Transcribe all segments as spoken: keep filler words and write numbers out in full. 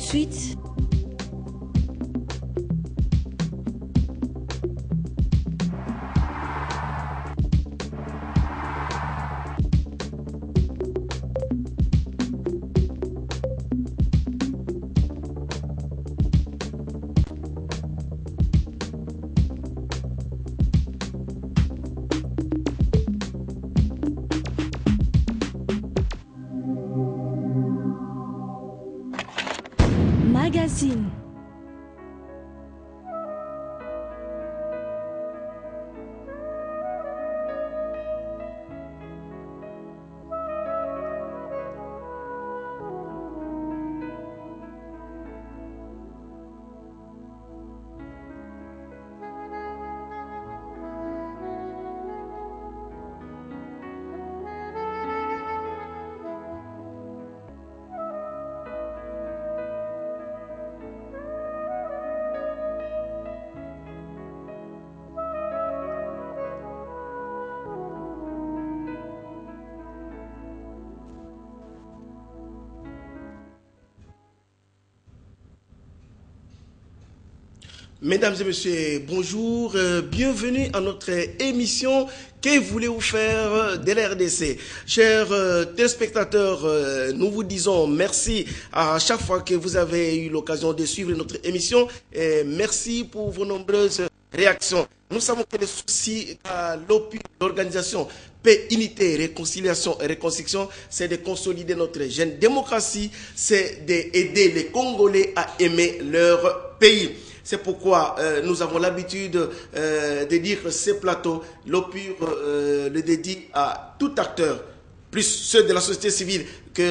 suite, magazine. Mesdames et messieurs, bonjour, euh, bienvenue à notre émission « Que voulez-vous faire de l'R D C ?» Chers euh, téléspectateurs, euh, nous vous disons merci à chaque fois que vous avez eu l'occasion de suivre notre émission et merci pour vos nombreuses réactions. Nous savons que les soucis à l'O P U, l'organisation Paix, Unité, Réconciliation et Reconstruction, c'est de consolider notre jeune démocratie, c'est d'aider les Congolais à aimer leur pays. C'est pourquoi euh, nous avons l'habitude euh, de dire que ces plateaux, l'O P U euh, le dédie à tout acteur, plus ceux de la société civile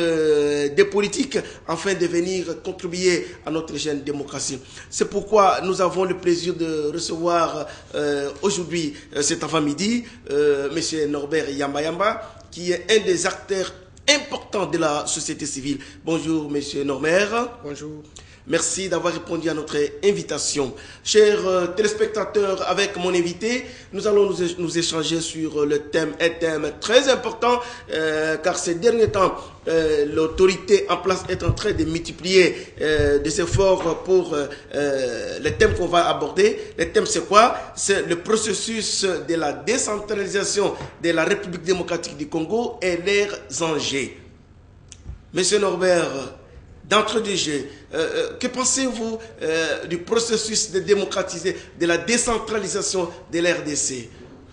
que des politiques, afin de venir contribuer à notre jeune démocratie. C'est pourquoi nous avons le plaisir de recevoir euh, aujourd'hui, euh, cet avant-midi, euh, M. Norbert Yamba Yamba, qui est un des acteurs importants de la société civile. Bonjour M. Norbert. Bonjour. Merci d'avoir répondu à notre invitation. Chers euh, téléspectateurs, avec mon invité, nous allons nous, nous échanger sur le thème, un thème très important, euh, car ces derniers temps, euh, l'autorité en place est en train de multiplier euh, des efforts pour euh, euh, les thèmes qu'on va aborder. Le thème, c'est quoi? C'est le processus de la décentralisation de la République démocratique du Congo et leurs enjeux. Monsieur Norbert, d'entre deux jeux, euh, que pensez-vous euh, du processus de démocratiser, de la décentralisation de l'R D C?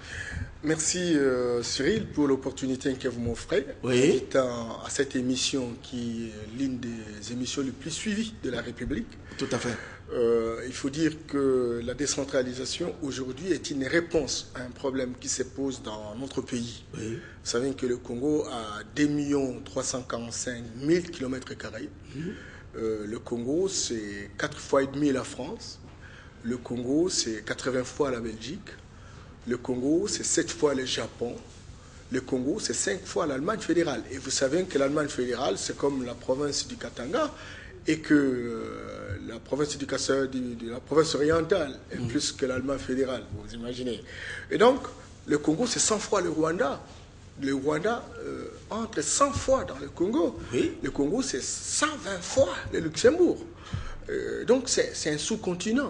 Merci euh, Cyril pour l'opportunité que vous m'offrez, Oui. à cette émission qui est l'une des émissions les plus suivies de la République. Tout à fait. Euh, il faut dire que la décentralisation aujourd'hui est une réponse à un problème qui se pose dans notre pays. Oui. Vous savez que le Congo a deux millions trois cent quarante-cinq mille kilomètres carrés. Mmh. Euh, le Congo, c'est quatre fois et demi la France. Le Congo, c'est quatre-vingts fois la Belgique. Le Congo, c'est sept fois le Japon. Le Congo, c'est cinq fois l'Allemagne fédérale. Et vous savez que l'Allemagne fédérale, c'est comme la province du Katanga, et que euh, la province du Katanga, de la province orientale, est mmh. plus que l'Allemagne fédérale, vous imaginez. Et donc, le Congo, c'est cent fois le Rwanda. Le Rwanda euh, entre cent fois dans le Congo. Oui. Le Congo, c'est cent vingt fois le Luxembourg. Euh, donc, c'est un sous-continent.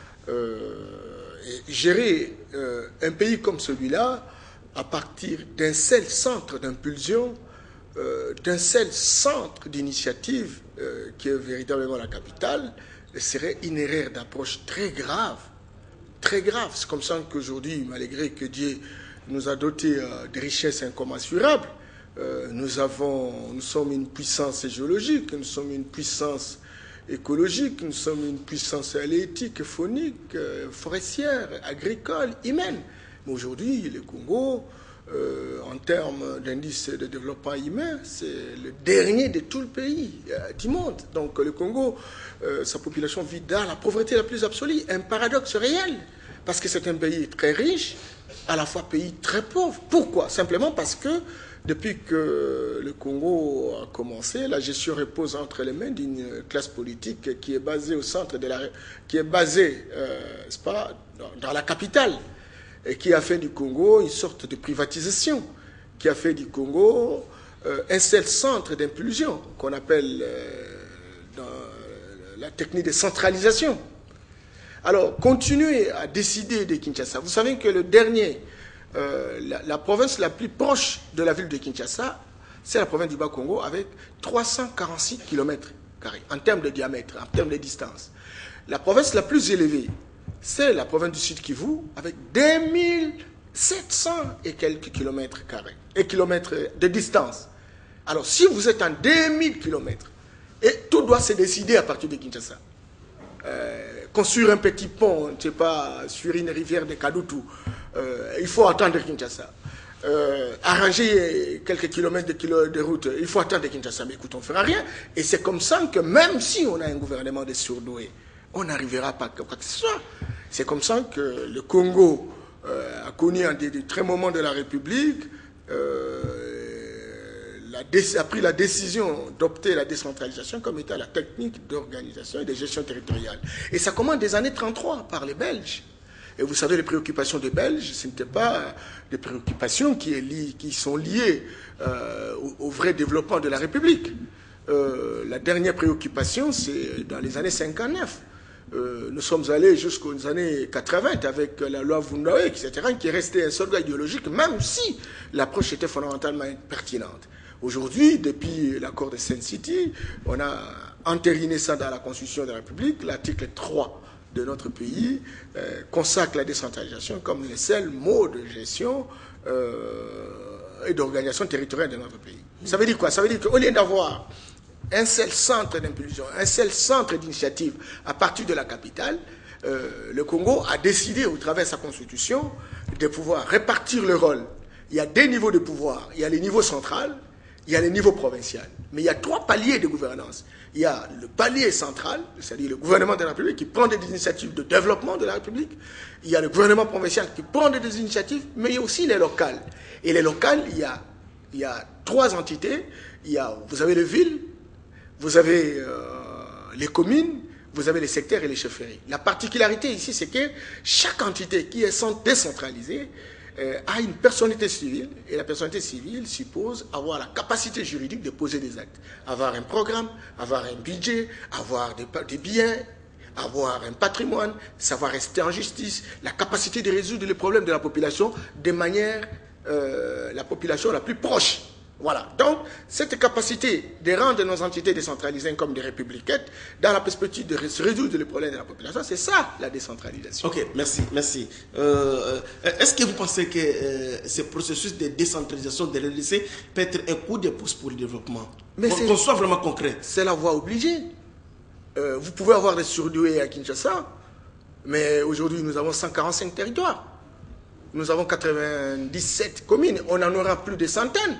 Euh, gérer euh, un pays comme celui-là, à partir d'un seul centre d'impulsion, euh, d'un seul centre d'initiative, euh, qui est véritablement la capitale, serait une erreur d'approche très grave. Très grave. C'est comme ça qu'aujourd'hui, malgré que Dieu nous a dotés euh, de richesses incommensurables, euh, nous, avons, nous sommes une puissance géologique, nous sommes une puissance écologique, nous sommes une puissance halieutique, faunique, euh, forestière, agricole, humaine. Mais aujourd'hui, le Congo, euh, en termes d'indice de développement humain, c'est le dernier de tout le pays euh, du monde. Donc le Congo, euh, sa population vit dans la pauvreté la plus absolue, un paradoxe réel, parce que c'est un pays très riche, à la fois pays très pauvre. Pourquoi? Simplement parce que depuis que le Congo a commencé, la gestion repose entre les mains d'une classe politique qui est basée au centre de la, qui est basée, euh, c'est pas, dans, dans la capitale, et qui a fait du Congo une sorte de privatisation, qui a fait du Congo euh, un seul centre d'impulsion qu'on appelle euh, dans la technique de centralisation. Alors, continuez à décider de Kinshasa. Vous savez que le dernier, euh, la, la province la plus proche de la ville de Kinshasa, c'est la province du Bas-Congo avec trois cent quarante-six kilomètres carrés en termes de diamètre, en termes de distance. La province la plus élevée, c'est la province du Sud Kivu avec deux mille sept cents et quelques kilomètres carrés, et kilomètres de distance. Alors, si vous êtes en deux mille kilomètres, et tout doit se décider à partir de Kinshasa, euh, construire un petit pont, je sais pas, sur une rivière de Kadutu, euh, il faut attendre Kinshasa. Euh, arranger quelques kilomètres de, kilo, de route, il faut attendre Kinshasa. Mais écoute, on ne fera rien. Et c'est comme ça que même si on a un gouvernement de surdoués, on n'arrivera pas à quoi que ce soit. C'est comme ça que le Congo euh, a connu un des, des très moments de la République, euh, la, a pris la décision d'opter la décentralisation comme étant la technique d'organisation et de gestion territoriale. Et ça commence des années trente-trois par les Belges. Et vous savez, les préoccupations des Belges, ce n'étaient pas des préoccupations qui, est li qui sont liées euh, au, au vrai développement de la République. Euh, la dernière préoccupation, c'est dans les années cinquante-neuf. Euh, nous sommes allés jusqu'aux années quatre-vingt avec la loi Vundawe, et cetera, qui est restée un soldat idéologique, même si l'approche était fondamentalement pertinente. Aujourd'hui, depuis l'accord de Sun City, on a entériné ça dans la Constitution de la République, l'article trois de notre pays euh, consacre la décentralisation comme le seul mot de gestion euh, et d'organisation territoriale de notre pays. Ça veut dire quoi? Ça veut dire qu'au lieu d'avoir un seul centre d'impulsion, un seul centre d'initiative à partir de la capitale, euh, le Congo a décidé, au travers de sa constitution, de pouvoir répartir le rôle. Il y a des niveaux de pouvoir. Il y a le niveau central, il y a le niveau provincial. Mais il y a trois paliers de gouvernance. Il y a le palier central, c'est-à-dire le gouvernement de la République qui prend des initiatives de développement de la République. Il y a le gouvernement provincial qui prend des initiatives, mais il y a aussi les locales. Et les locales, il y a, il y a trois entités. Il y a, vous avez les villes, vous avez euh, les communes, vous avez les secteurs et les chefferies. La particularité ici, c'est que chaque entité qui est décentralisée euh, a une personnalité civile, et la personnalité civile suppose avoir la capacité juridique de poser des actes. Avoir un programme, avoir un budget, avoir des, des biens, avoir un patrimoine, savoir rester en justice, la capacité de résoudre les problèmes de la population de manière, euh, la population la plus proche. Voilà. Donc, cette capacité de rendre nos entités décentralisées comme des républicaines, dans la perspective de résoudre les problèmes de la population, c'est ça la décentralisation. Ok, merci, merci. Euh, Est-ce que vous pensez que euh, ce processus de décentralisation de l'R D C peut être un coup de pouce pour le développement? Mais qu'on soit vraiment concret. C'est la voie obligée. Euh, vous pouvez avoir des surdoués à Kinshasa, mais aujourd'hui, nous avons cent quarante-cinq territoires. Nous avons quatre-vingt-dix-sept communes. On en aura plus de centaines.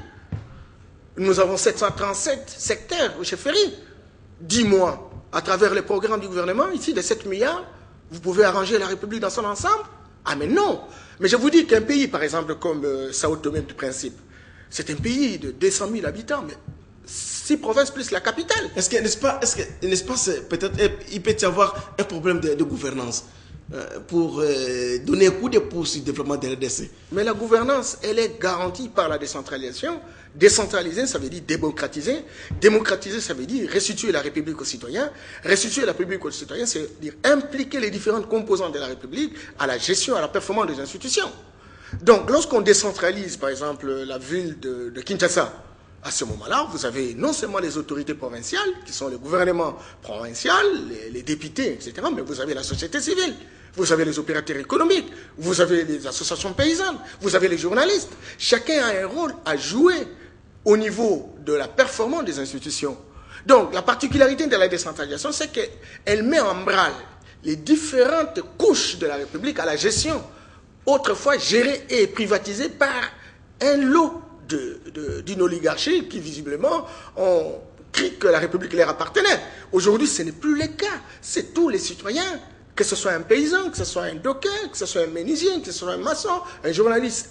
Nous avons sept cent trente-sept secteurs aux chefferies. Dis-moi, à travers les programmes du gouvernement, ici, de sept milliards, vous pouvez arranger la République dans son ensemble? Ah, mais non. Mais je vous dis qu'un pays, par exemple, comme euh, Sao Tomé du Principe, c'est un pays de deux cent mille habitants, mais six provinces plus la capitale. Est-ce que, n'est-ce pas, est-ce que, n'est-ce pas, peut-être, il peut y avoir un problème de, de gouvernance euh, pour euh, donner un coup de pouce au développement de l'R D C? Mais la gouvernance, elle est garantie par la décentralisation. Décentraliser, ça veut dire démocratiser. Démocratiser, ça veut dire restituer la République aux citoyens. Restituer la République aux citoyens, c'est dire impliquer les différentes composantes de la République à la gestion, à la performance des institutions. Donc, lorsqu'on décentralise, par exemple, la ville de, de Kinshasa, à ce moment-là, vous avez non seulement les autorités provinciales, qui sont le gouvernement provincial, les, les députés, et cetera, mais vous avez la société civile. Vous avez les opérateurs économiques, vous avez les associations paysannes, vous avez les journalistes. Chacun a un rôle à jouer au niveau de la performance des institutions. Donc, la particularité de la décentralisation, c'est qu'elle met en branle les différentes couches de la République à la gestion, autrefois gérée et privatisée par un lot d'une oligarchie qui, visiblement, ont cru que la République leur appartenait. Aujourd'hui, ce n'est plus le cas. C'est tous les citoyens, que ce soit un paysan, que ce soit un docker, que ce soit un menuisier, que ce soit un maçon, un journaliste,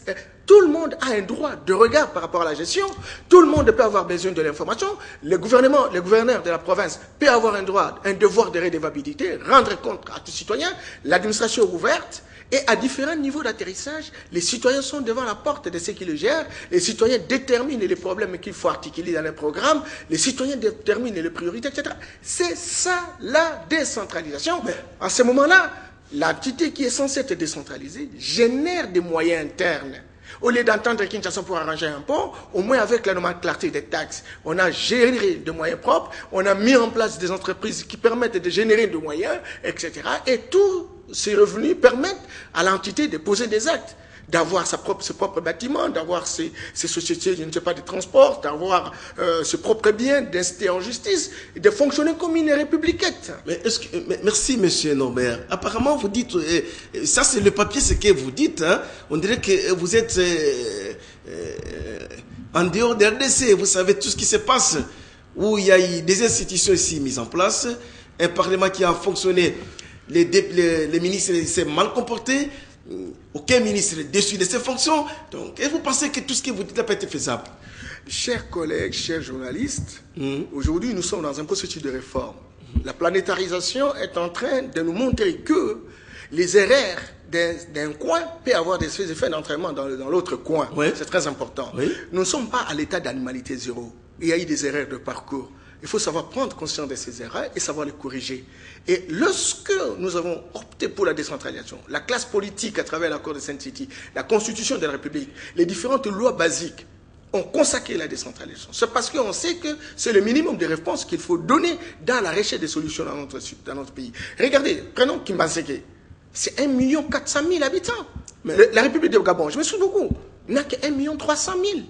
Tout le monde a un droit de regard par rapport à la gestion. Tout le monde peut avoir besoin de l'information. Le gouvernement, le gouverneur de la province peut avoir un droit, un devoir de redevabilité, rendre compte à tout citoyen. L'administration est ouverte. Et à différents niveaux d'atterrissage, les citoyens sont devant la porte de ceux qui le gèrent. Les citoyens déterminent les problèmes qu'il faut articuler dans les programmes. Les citoyens déterminent les priorités, et cetera. C'est ça la décentralisation. Mais à ce moment-là, l'entité qui est censée être décentralisée génère des moyens internes. Au lieu d'entendre Kinshasa pour arranger un pont, au moins avec la nomenclature des taxes, on a géré des moyens propres, on a mis en place des entreprises qui permettent de générer des moyens, et cetera. Et tous ces revenus permettent à l'entité de poser des actes, d'avoir sa propre, ses propres bâtiments, d'avoir ses, ses sociétés, je ne sais pas, de transport, d'avoir euh, ses propres biens, d'inciter en justice, et de fonctionner comme une républicaine. Mais est-ce que, mais merci, monsieur Norbert. Apparemment, vous dites, euh, ça c'est le papier, ce que vous dites, hein. On dirait que vous êtes euh, euh, en dehors de R D C, vous savez tout ce qui se passe, où il y a eu des institutions ici mises en place, un parlement qui a fonctionné, les, les, les ministres s'est mal comportés, aucun ministre est déçu de ses fonctions. Donc, et vous pensez que tout ce que vous dites n'a pas été faisable? Chers collègues, chers journalistes, mmh. aujourd'hui nous sommes dans un processus de réforme. Mmh. La planétarisation est en train de nous montrer que les erreurs d'un coin peuvent avoir des effets d'entraînement dans, dans l'autre coin. Oui. C'est très important. Oui. Nous ne sommes pas à l'état d'animalité zéro. Il y a eu des erreurs de parcours. Il faut savoir prendre conscience de ces erreurs et savoir les corriger. Et lorsque nous avons opté pour la décentralisation, la classe politique à travers l'accord de Saint-Titi, la constitution de la République, les différentes lois basiques ont consacré la décentralisation. C'est parce qu'on sait que c'est le minimum de réponses qu'il faut donner dans la recherche des solutions dans notre, dans notre pays. Regardez, prenons Kimbaseke. C'est un million quatre cent mille habitants. Mais la République du Gabon, je me souviens beaucoup, n'a que un million trois cent mille.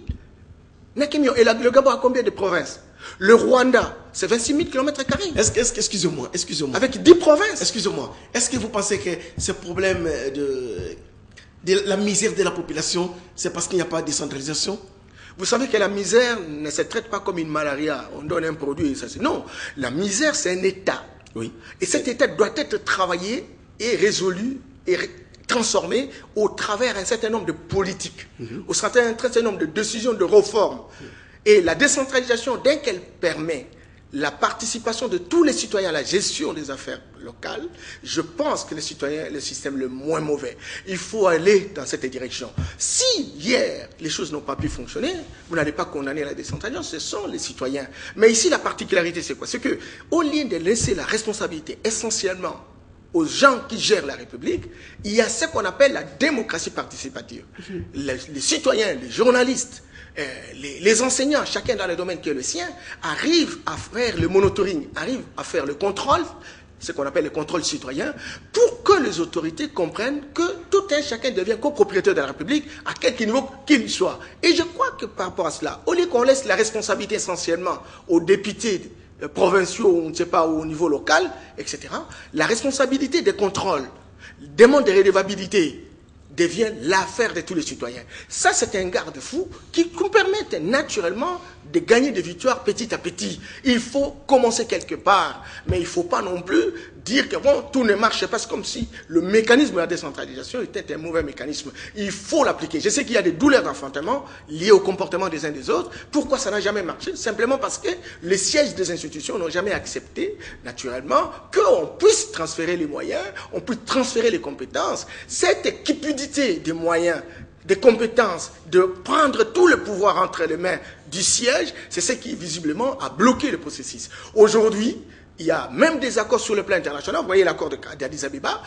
N'a qu'un million. Et la, le Gabon a combien de provinces? Le Rwanda, c'est vingt-six mille kilomètres carrés. Est-ce que, est-ce que, excusez-moi, excusez-moi. Avec dix provinces. Excusez-moi. Est-ce que vous pensez que ce problème de, de la misère de la population, c'est parce qu'il n'y a pas de décentralisation? Vous savez que la misère ne se traite pas comme une malaria. On donne un produit et ça c'est... Non, la misère c'est un état. Oui. Et cet état doit être travaillé et résolu et ré transformé au travers d'un certain nombre de politiques, mm-hmm. au travers d'un certain nombre de décisions de réformes. Mm-hmm. Et la décentralisation, dès qu'elle permet la participation de tous les citoyens à la gestion des affaires locales, je pense que les citoyens est le système le moins mauvais. Il faut aller dans cette direction. Si hier, les choses n'ont pas pu fonctionner, vous n'allez pas condamner la décentralisation, ce sont les citoyens. Mais ici, la particularité, c'est quoi? C'est que, au lieu de laisser la responsabilité essentiellement aux gens qui gèrent la République, il y a ce qu'on appelle la démocratie participative. Mmh. Les, les citoyens, les journalistes, euh, les, les enseignants, chacun dans le domaine qui est le sien, arrivent à faire le monitoring, arrivent à faire le contrôle, ce qu'on appelle le contrôle citoyen, pour que les autorités comprennent que tout un chacun devient copropriétaire de la République, à quelque niveau qu'il soit. Et je crois que par rapport à cela, au lieu qu'on laisse la responsabilité essentiellement aux députés provinciaux, on ne sait pas, au niveau local, et cetera, la responsabilité des contrôles, demande de redevabilité, devient l'affaire de tous les citoyens. Ça, c'est un garde-fou qui nous permet naturellement de gagner des victoires petit à petit. Il faut commencer quelque part, mais il ne faut pas non plus dire que bon, tout ne marche pas. C'est comme si le mécanisme de la décentralisation était un mauvais mécanisme. Il faut l'appliquer. Je sais qu'il y a des douleurs d'enfantement liées au comportement des uns des autres. Pourquoi ça n'a jamais marché? Simplement parce que les sièges des institutions n'ont jamais accepté, naturellement, qu'on puisse transférer les moyens, on puisse transférer les compétences. Cette cupidité des moyens, des compétences, de prendre tout le pouvoir entre les mains du siège, c'est ce qui visiblement a bloqué le processus. Aujourd'hui, il y a même des accords sur le plan international, vous voyez l'accord d'Addis Abeba,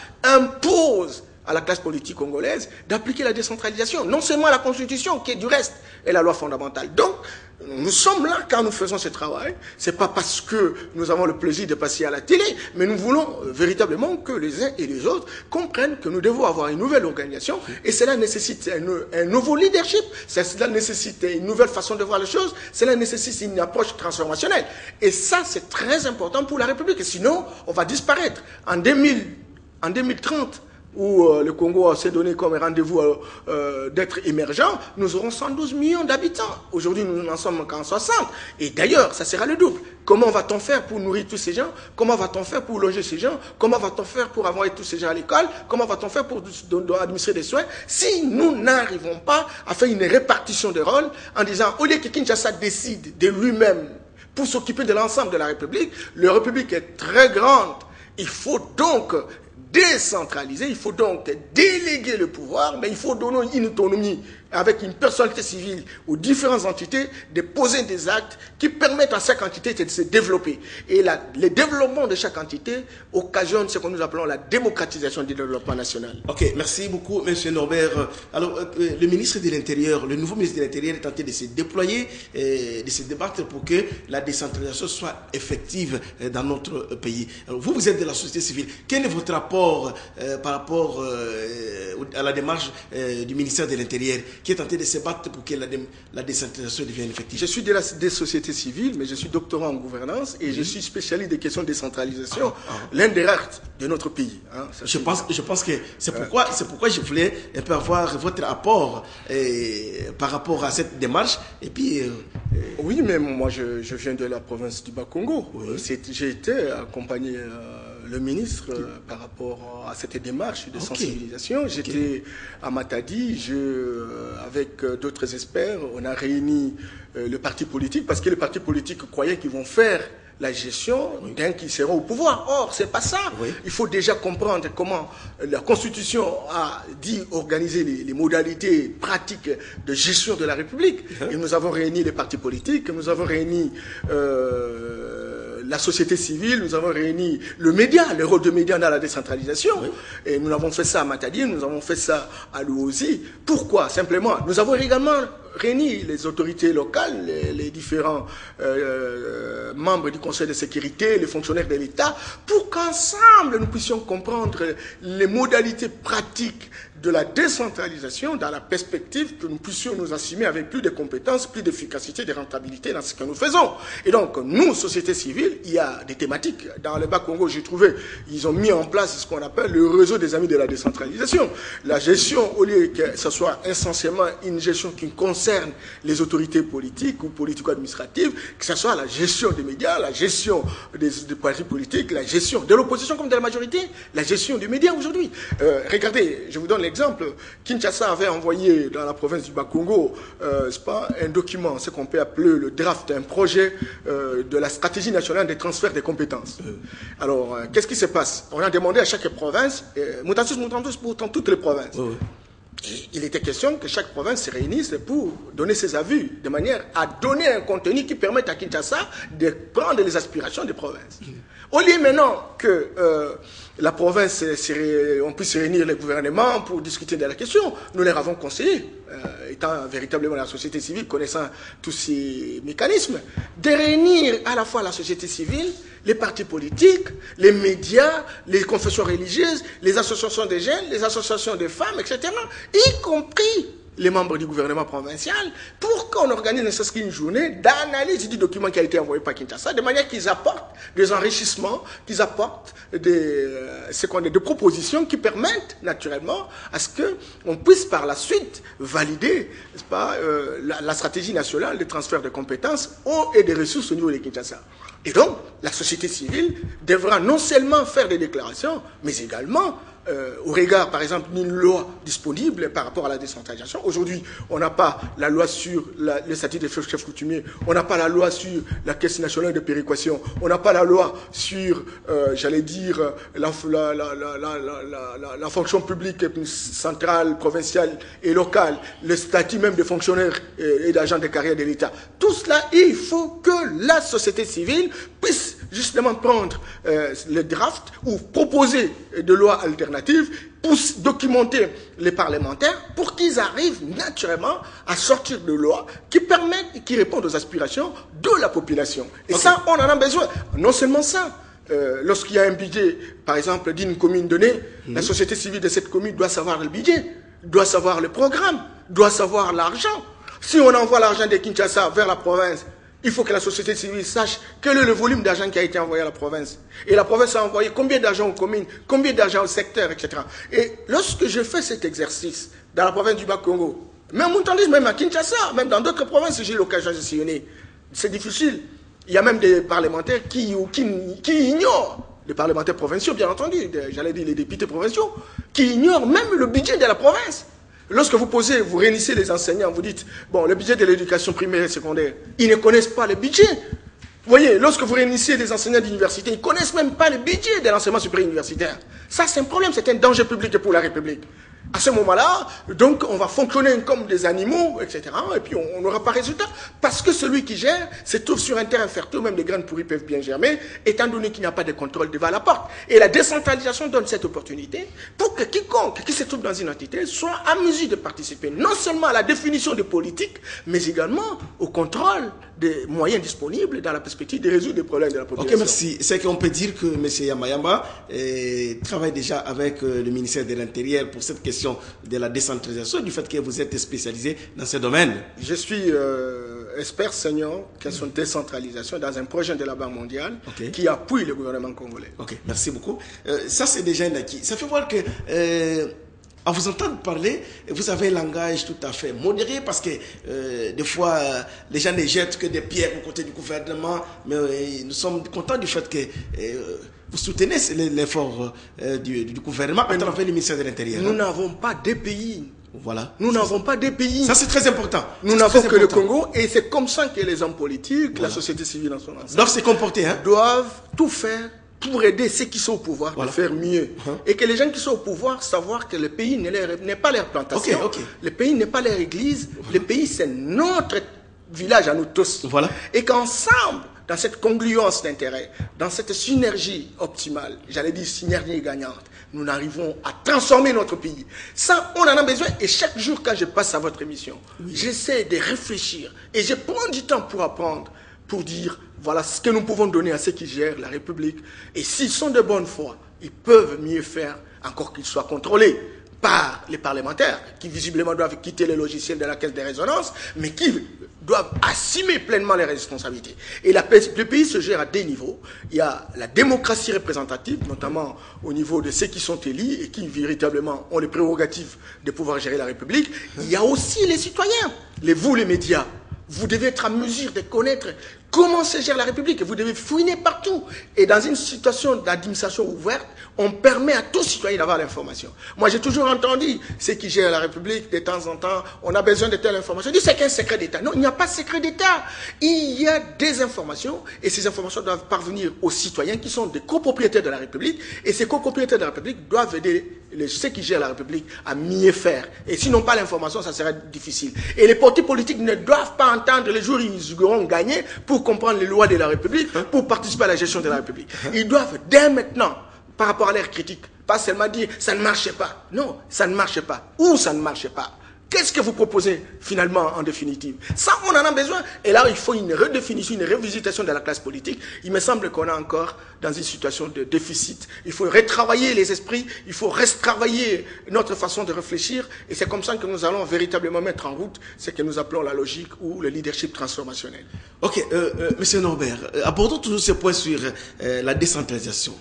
impose à la classe politique congolaise d'appliquer la décentralisation, non seulement la Constitution, qui est du reste, et la loi fondamentale. Donc, nous sommes là quand nous faisons ce travail. Ce n'est pas parce que nous avons le plaisir de passer à la télé, mais nous voulons véritablement que les uns et les autres comprennent que nous devons avoir une nouvelle organisation, et cela nécessite un, un nouveau leadership, cela nécessite une nouvelle façon de voir les choses, cela nécessite une approche transformationnelle. Et ça, c'est très important pour la République, sinon on va disparaître. En deux mille, en deux mille trente, où euh, le Congo s'est donné comme rendez-vous euh, euh, d'être émergent, nous aurons cent douze millions d'habitants. Aujourd'hui, nous n'en sommes qu'en soixante. Et d'ailleurs, ça sera le double. Comment va-t-on faire pour nourrir tous ces gens? Comment va-t-on faire pour loger ces gens? Comment va-t-on faire pour avoir tous ces gens à l'école? Comment va-t-on faire pour administrer des soins? Si nous n'arrivons pas à faire une répartition de rôles en disant, au lieu que Kinshasa décide de lui-même pour s'occuper de l'ensemble de la République, la République est très grande. Il faut donc décentraliser, il faut donc déléguer le pouvoir, mais il faut donner une autonomie avec une personnalité civile aux différentes entités de poser des actes qui permettent à chaque entité de se développer. Et la, le développement de chaque entité occasionne ce que nous appelons la démocratisation du développement national. Ok, merci beaucoup, M. Norbert. Alors, euh, le ministre de l'Intérieur, le nouveau ministre de l'Intérieur est tenté de se déployer, euh, de se débattre pour que la décentralisation soit effective euh, dans notre pays. Alors, vous, vous êtes de la société civile. Quel est votre rapport euh, par rapport euh, à la démarche euh, du ministère de l'Intérieur qui est tenté de se battre pour que la, dé la décentralisation devienne effective? Je suis de la des sociétés civiles, mais je suis doctorant en gouvernance et oui. je suis spécialiste des questions de décentralisation, ah, ah. l'un des rares de notre pays. Hein, je, pense, je pense que c'est pourquoi, euh, pourquoi je voulais un peu avoir votre apport eh, par rapport à cette démarche. Et puis, euh, oui, mais moi je, je viens de la province du Bas-Congo. Oui. J'ai été accompagné euh, le ministre euh, par rapport à cette démarche de okay. sensibilisation. J'étais okay. à Matadi, je, euh, avec euh, d'autres experts, on a réuni euh, le parti politique parce que les partis politiques croyaient qu'ils vont faire la gestion oui. d'un qui sera au pouvoir. Or, c'est pas ça. Oui. Il faut déjà comprendre comment la Constitution a dit organiser les, les modalités pratiques de gestion de la République. Uh-huh. Et nous avons réuni les partis politiques, nous avons réuni euh, la société civile, nous avons réuni le média, le rôle de média dans la décentralisation. Oui. Et nous avons fait ça à Matadi, nous avons fait ça à Luozi. Pourquoi? Simplement, nous avons également réuni les autorités locales, les, les différents euh, membres du Conseil de sécurité, les fonctionnaires de l'État, pour qu'ensemble nous puissions comprendre les modalités pratiques de la décentralisation dans la perspective que nous puissions nous assumer avec plus de compétences, plus d'efficacité, de rentabilité dans ce que nous faisons. Et donc, nous, société civile, il y a des thématiques. Dans le Bas-Congo, j'ai trouvé, ils ont mis en place ce qu'on appelle le réseau des amis de la décentralisation. La gestion, au lieu que ce soit essentiellement une gestion qui concerne les autorités politiques ou politico-administratives, que ce soit la gestion des médias, la gestion des, des partis politiques, la gestion de l'opposition comme de la majorité, la gestion des médias aujourd'hui. Euh, regardez, je vous donne l'exemple. Exemple, Kinshasa avait envoyé dans la province du Bas-Congo euh, pas, un document, ce qu'on peut appeler le draft, un projet euh, de la stratégie nationale des transferts des compétences. Euh. Alors, euh, qu'est-ce qui se passe? On a demandé à chaque province, euh, Moutantus, Moutantus, pourtant toutes les provinces. Euh. Il était question que chaque province se réunisse pour donner ses avis, de manière à donner un contenu qui permette à Kinshasa de prendre les aspirations des provinces. Au lieu maintenant que euh, la province, on puisse réunir les gouvernements pour discuter de la question, nous leur avons conseillé, euh, étant véritablement la société civile, connaissant tous ces mécanismes, de réunir à la fois la société civile, les partis politiques, les médias, les confessions religieuses, les associations des jeunes, les associations des femmes, et cetera, y compris les membres du gouvernement provincial, pour qu'on organise ne serait-ce qu'une journée d'analyse du document qui a été envoyé par Kinshasa, de manière qu'ils apportent des enrichissements, qu'ils apportent des, euh, ce qu'on est, des propositions qui permettent naturellement à ce qu'on puisse par la suite valider, n'est-ce pas, euh, la, la stratégie nationale de transfert de compétences et des ressources au niveau de Kinshasa. Et donc, la société civile devra non seulement faire des déclarations, mais également Euh, au regard, par exemple, d'une loi disponible par rapport à la décentralisation. Aujourd'hui, on n'a pas la loi sur la, le statut des chefs coutumiers, on n'a pas la loi sur la Caisse nationale de péréquation, on n'a pas la loi sur, euh, j'allais dire, la, la, la, la, la, la, la fonction publique centrale, provinciale et locale, le statut même des fonctionnaires et, et d'agents de carrière de l'État. Tout cela, il faut que la société civile puisse justement prendre euh, le draft ou proposer de lois alternatives pour documenter les parlementaires pour qu'ils arrivent naturellement à sortir de lois qui permettent et qui répondent aux aspirations de la population. Et okay. ça, on en a besoin. Non seulement ça, euh, lorsqu'il y a un budget, par exemple, d'une commune donnée, mmh. la société civile de cette commune doit savoir le budget, doit savoir le programme, doit savoir l'argent. Si on envoie l'argent de Kinshasa vers la province, Il faut que la société civile sache quel est le volume d'argent qui a été envoyé à la province. Et la province a envoyé combien d'argent aux communes, combien d'argent au secteur, et cetera. Et lorsque je fais cet exercice dans la province du Bas-Congo, même au même à Kinshasa, même dans d'autres provinces, j'ai eu l'occasion de sillonner. C'est difficile. Il y a même des parlementaires qui, qui, qui ignorent, les parlementaires provinciaux, bien entendu, j'allais dire les députés provinciaux, qui ignorent même le budget de la province. Lorsque vous posez, vous réunissez les enseignants, vous dites, bon, le budget de l'éducation primaire et secondaire, ils ne connaissent pas le budget. Vous voyez, lorsque vous réunissez les enseignants d'université, ils ne connaissent même pas le budget de l'enseignement supérieur universitaire. Ça, c'est un problème, c'est un danger public pour la République. À ce moment-là, donc, on va fonctionner comme des animaux, et cetera. Et puis, on n'aura pas de résultat. Parce que celui qui gère se trouve sur un terrain fertile, même les graines pourries peuvent bien germer, étant donné qu'il n'y a pas de contrôle devant la porte. Et la décentralisation donne cette opportunité pour que quiconque qui se trouve dans une entité soit en mesure de participer non seulement à la définition des politiques, mais également au contrôle des moyens disponibles dans la perspective de résoudre les problèmes de la population. Ok, merci. C'est qu'on peut dire que M. Yamayamba eh, travaille déjà avec euh, le ministère de l'Intérieur pour cette question de la décentralisation, du fait que vous êtes spécialisé dans ce domaine. Je suis euh, expert senior question de décentralisation dans un projet de la Banque mondiale okay. qui appuie le gouvernement congolais. Ok, merci beaucoup. Euh, ça, c'est déjà un acquis. Ça fait voir que... Euh, à vous entendre parler, vous avez un langage tout à fait modéré parce que euh, des fois, euh, les gens ne jettent que des pierres au côté du gouvernement, mais euh, nous sommes contents du fait que euh, vous soutenez l'effort euh, du, du gouvernement à travers le ministère de l'Intérieur. Nous n'avons pas de pays. Voilà. Nous n'avons pas de pays. Ça, c'est très important. Nous n'avons que important. le Congo et c'est comme ça que les hommes politiques, voilà. la société civile en son ensemble, doivent se comporter, hein? doivent tout faire pour aider ceux qui sont au pouvoir voilà. à faire mieux. Uh-huh. Et que les gens qui sont au pouvoir savoir que le pays n'est pas leur plantation, okay, okay. le pays n'est pas leur église, voilà. le pays c'est notre village à nous tous. Voilà. Et qu'ensemble, dans cette congruence d'intérêts, dans cette synergie optimale, j'allais dire synergie gagnante, nous arrivons à transformer notre pays. Ça, on en a besoin. Et chaque jour, quand je passe à votre émission, oui. j'essaie de réfléchir et je prends du temps pour apprendre, pour dire, voilà ce que nous pouvons donner à ceux qui gèrent la République. Et s'ils sont de bonne foi, ils peuvent mieux faire, encore qu'ils soient contrôlés par les parlementaires, qui visiblement doivent quitter le logiciel de la caisse de résonance, mais qui doivent assumer pleinement les responsabilités. Et la, le pays se gère à deux niveaux. Il y a la démocratie représentative, notamment au niveau de ceux qui sont élus et qui véritablement ont les prérogatives de pouvoir gérer la République. Il y a aussi les citoyens, les vous les médias. Vous devez être en mesure de connaître comment se gère la République. Vous devez fouiner partout. Et dans une situation d'administration ouverte, on permet à tout citoyen d'avoir l'information. Moi, j'ai toujours entendu ceux qui gèrent la République, de temps en temps, on a besoin de telle information. Je dis, c'est qu'un secret d'État. Non, il n'y a pas de secret d'État. Il y a des informations, et ces informations doivent parvenir aux citoyens qui sont des copropriétaires de la République. Et ces copropriétaires de la République doivent aider les, ceux qui gèrent la République à mieux faire. Et s'ils n'ont pas l'information, ça serait difficile. Et les partis politiques ne doivent pas entendre les jours où ils auront gagné pour comprendre les lois de la République, pour participer à la gestion de la République. Ils doivent, dès maintenant, par rapport à leurs critiques, pas seulement dire « ça ne marche pas ». Non, ça ne marche pas. Ou ça ne marche pas. Qu'est-ce que vous proposez finalement en définitive? Ça, on en a besoin. Et là, il faut une redéfinition, une revisitation de la classe politique. Il me semble qu'on est encore dans une situation de déficit. Il faut retravailler les esprits, il faut retravailler notre façon de réfléchir. Et c'est comme ça que nous allons véritablement mettre en route ce que nous appelons la logique ou le leadership transformationnel. Ok, euh, euh, Monsieur Norbert, euh, abordons toujours ce point sur euh, la décentralisation.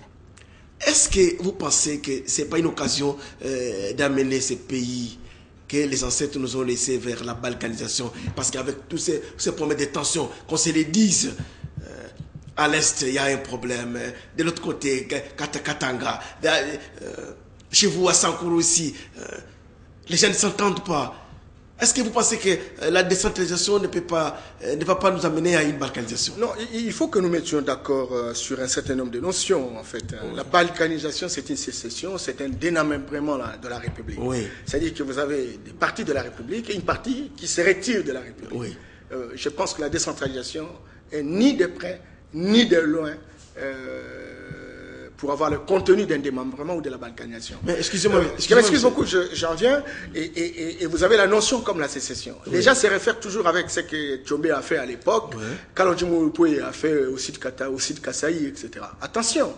Est-ce que vous pensez que ce n'est pas une occasion euh, d'amener ces pays que les ancêtres nous ont laissés vers la balkanisation? Parce qu'avec tous ces, ces problèmes de tension, qu'on se les dise, euh, à l'est, il y a un problème, de l'autre côté, Katanga, euh, chez vous, à Sankuru aussi, euh, les gens ne s'entendent pas. Est-ce que vous pensez que euh, la décentralisation ne peut pas, euh, ne va pas nous amener à une balkanisation? Non, il faut que nous mettions d'accord euh, sur un certain nombre de notions, en fait. Oui. La balkanisation, c'est une sécession, c'est un démembrement de la République. Oui. C'est-à-dire que vous avez des parties de la République et une partie qui se retire de la République. Oui. Euh, je pense que la décentralisation est ni de près, ni de loin, euh, pour avoir le contenu d'un démembrement ou de la balkanisation. Mais excusez-moi. Euh, excusez je m'excuse beaucoup, j'en viens, et, et, et vous avez la notion comme la sécession. Oui. Les gens se réfèrent toujours avec ce que Tchombe a fait à l'époque, oui. Kalonji Moupoué a fait au site Kata, au site Kasaï, et cetera. Attention,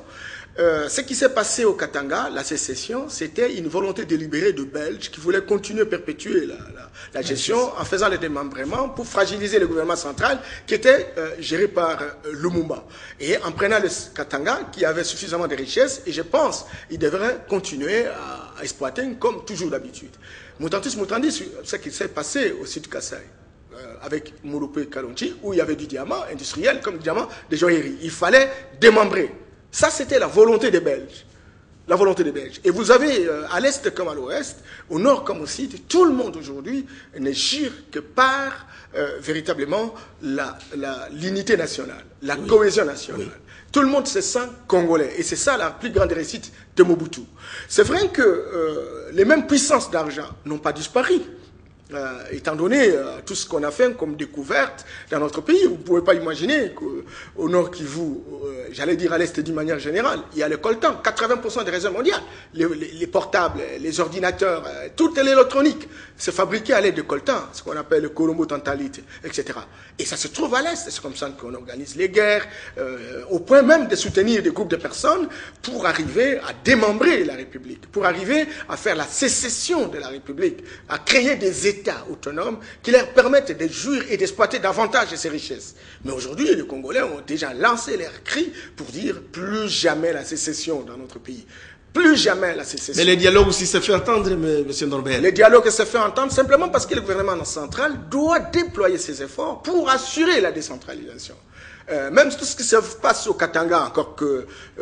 Euh, ce qui s'est passé au Katanga, la sécession, c'était une volonté délibérée de Belges qui voulaient continuer à perpétuer la, la, la gestion en faisant le démembrement pour fragiliser le gouvernement central qui était euh, géré par euh, Lumumba. Et en prenant le Katanga, qui avait suffisamment de richesses, et je pense qu'il devrait continuer à, à exploiter comme toujours d'habitude. Moutantis Moutandis, ce qui s'est passé au sud Kassai, euh, avec Mouloupé Kalonji, où il y avait du diamant industriel comme du diamant de joaillerie. Il fallait démembrer. Ça, c'était la volonté des Belges. La volonté des Belges. Et vous avez, euh, à l'est comme à l'ouest, au nord comme au sud, tout le monde aujourd'hui ne jure que par euh, véritablement la, la, l'unité nationale, la oui. cohésion nationale. Oui. Tout le monde se sent congolais. Et c'est ça la plus grande réussite de Mobutu. C'est vrai que euh, les mêmes puissances d'argent n'ont pas disparu. Euh, étant donné euh, tout ce qu'on a fait comme découverte dans notre pays, vous ne pouvez pas imaginer qu'au nord Kivu, euh, j'allais dire à l'est d'une manière générale, il y a le coltan, quatre-vingts pour cent des réseaux mondiaux, les, les, les portables, les ordinateurs, euh, toute l'électronique, c'est fabriqué à l'aide de coltan, ce qu'on appelle le colombo tantalite, et cetera. Et ça se trouve à l'est, c'est comme ça qu'on organise les guerres, euh, au point même de soutenir des groupes de personnes pour arriver à démembrer la République, pour arriver à faire la sécession de la République, à créer des États États autonomes qui leur permettent de jouir et d'exploiter davantage de ces richesses. Mais aujourd'hui, les Congolais ont déjà lancé leur cri pour dire plus jamais la sécession dans notre pays. Plus jamais la sécession. Mais le dialogue aussi se fait entendre, M. Norbert. Le dialogue se fait entendre simplement parce que le gouvernement central doit déployer ses efforts pour assurer la décentralisation. Euh, même tout ce qui se passe au Katanga, encore que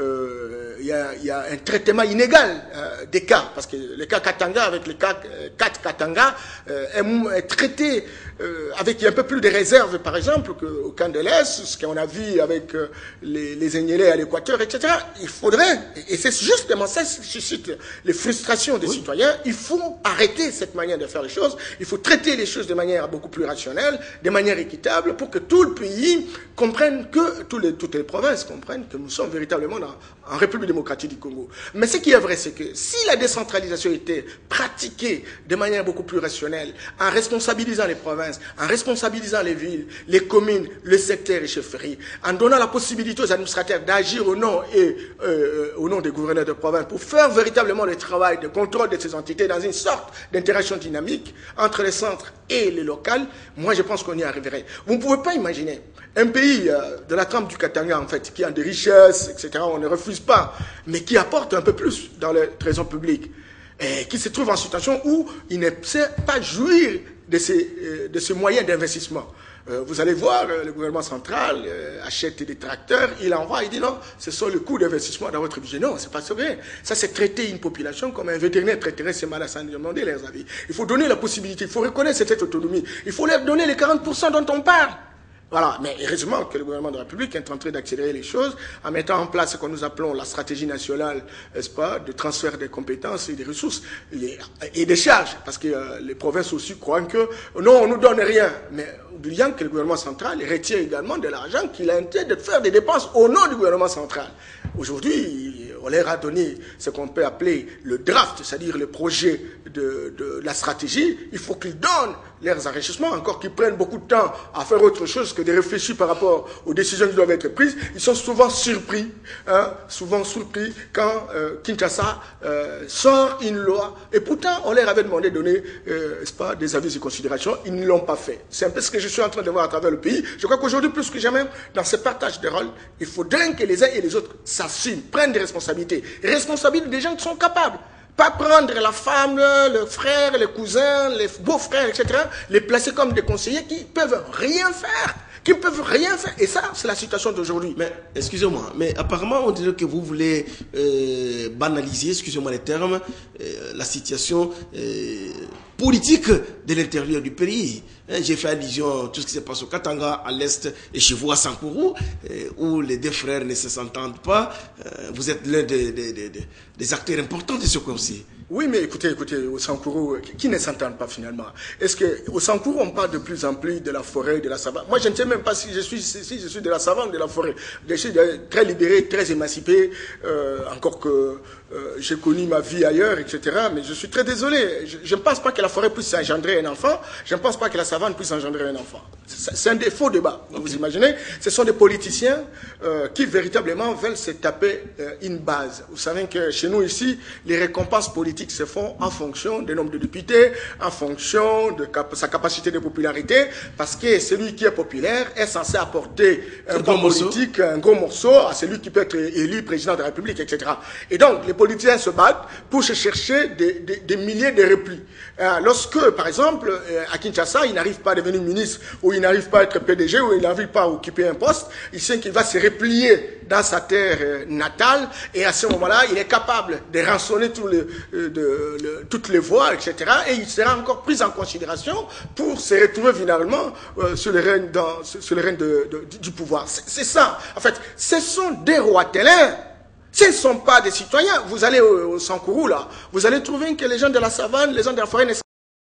euh, y, a, y a un traitement inégal euh, des cas, parce que le cas Katanga avec les cas euh, quatre Katanga euh, est, est traité euh, avec un peu plus de réserve, par exemple, qu'au camp de l'Est, ce qu'on a vu avec euh, les, les Enyélés à l'Équateur, et cetera. Il faudrait, et c'est justement ça qui suscite les frustrations des oui. citoyens, il faut arrêter cette manière de faire les choses, il faut traiter les choses de manière beaucoup plus rationnelle, de manière équitable, pour que tout le pays comprenne que tous les, toutes les provinces comprennent que nous sommes véritablement dans, en République démocratique du Congo. Mais ce qui est vrai, c'est que si la décentralisation était pratiquée de manière beaucoup plus rationnelle, en responsabilisant les provinces, en responsabilisant les villes, les communes, le secteur et chefferies, en donnant la possibilité aux administrateurs d'agir au nom et euh, au nom des gouverneurs de province pour faire véritablement le travail de contrôle de ces entités dans une sorte d'interaction dynamique entre les centres et les locales, moi je pense qu'on y arriverait. Vous ne pouvez pas imaginer un pays euh, de la trempe du Katanga, en fait, qui a des richesses, et cetera, on ne refuse pas, mais qui apporte un peu plus dans le trésor public, et qui se trouve en situation où il ne sait pas jouir de ces, euh, de ces moyens d'investissement. Euh, vous allez voir, euh, le gouvernement central euh, achète des tracteurs, il envoie, il dit non, ce sont le coût d'investissement dans votre budget. Non, c'est pas vrai. Ça, c'est traiter une population comme un vétérinaire traiterait ses malades sans demander leurs avis. Il faut donner la possibilité, il faut reconnaître cette autonomie, il faut leur donner les quarante pour cent dont on parle. Voilà, mais heureusement que le gouvernement de la République est en train d'accélérer les choses en mettant en place ce que nous appelons la stratégie nationale, n'est-ce pas, de transfert des compétences et des ressources et des charges, parce que euh, les provinces aussi croient que non, on nous donne rien, mais oubliant que le gouvernement central retire également de l'argent qu'il a intérêt de faire des dépenses au nom du gouvernement central. Aujourd'hui, on leur a donné ce qu'on peut appeler le draft, c'est-à-dire le projet de, de la stratégie. Il faut qu'ils donnent leurs enrichissements, encore qu'ils prennent beaucoup de temps à faire autre chose que de réfléchir par rapport aux décisions qui doivent être prises. Ils sont souvent surpris, hein, souvent surpris quand euh, Kinshasa euh, sort une loi. Et pourtant, on leur avait demandé de donner, euh, n'est-ce pas, des avis et considérations. Ils ne l'ont pas fait. C'est un peu ce que je suis en train de voir à travers le pays. Je crois qu'aujourd'hui, plus que jamais, dans ce partage de rôles, il faudrait que les uns et les autres s'assument, prennent des responsabilités. Responsabilités des gens qui sont capables. Pas prendre la femme, le frère, les cousins, les beaux-frères, et cetera, les placer comme des conseillers qui peuvent rien faire, qui ne peuvent rien faire. Et ça, c'est la situation d'aujourd'hui. Mais, excusez-moi, mais apparemment, on dirait que vous voulez euh, banaliser, excusez-moi les termes, euh, la situation euh, politique de l'intérieur du pays. Hein, j'ai fait allusion à tout ce qui se passe au Katanga, à l'Est, et chez vous à Sankuru, euh, où les deux frères ne se s'entendent pas. Euh, vous êtes l'un des, des, des, des acteurs importants de ce conflit. Oui, mais écoutez, écoutez, au Sankuru, qui ne s'entendent pas finalement? Est-ce qu'au Sankuru, on parle de plus en plus de la forêt, de la savane? Moi, je ne sais même pas si je suis, si je suis de la savane ou de la forêt. Je suis très libéré, très émancipé, euh, encore que euh, j'ai connu ma vie ailleurs, et cetera. Mais je suis très désolé. Je ne pense pas que la la forêt puisse engendrer un enfant, je ne pense pas que la savane puisse engendrer un enfant. C'est un des faux débats. Okay. Vous imaginez, ce sont des politiciens euh, qui véritablement veulent se taper euh, une base. Vous savez que chez nous ici, les récompenses politiques se font en fonction du nombre de députés, en fonction de cap sa capacité de popularité, parce que celui qui est populaire est censé apporter un bon politique, un gros morceau à celui qui peut être élu président de la République, et cetera. Et donc, les politiciens se battent pour se chercher des, des, des milliers de replis. Euh, lorsque, par exemple, euh, à Kinshasa, il n'arrive pas à devenir ministre, ou il n'arrive pas à être P D G, ou il n'arrive pas à occuper un poste, il sait qu'il va se replier dans sa terre euh, natale, et à ce moment-là, il est capable de rançonner tout le, euh, de, le, toutes les voies, et cetera. Et il sera encore pris en considération pour se retrouver finalement euh, sur le règne, dans, sur le règne de, de, du pouvoir. C'est ça. En fait, ce sont des rois télins. Ce ne sont pas des citoyens. Vous allez au, au Sankourou, là, vous allez trouver que les gens de la savane, les gens de la forêt,